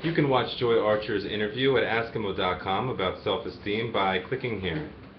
You can watch Joy Archer's interview at Askimo.com about self-esteem by clicking here.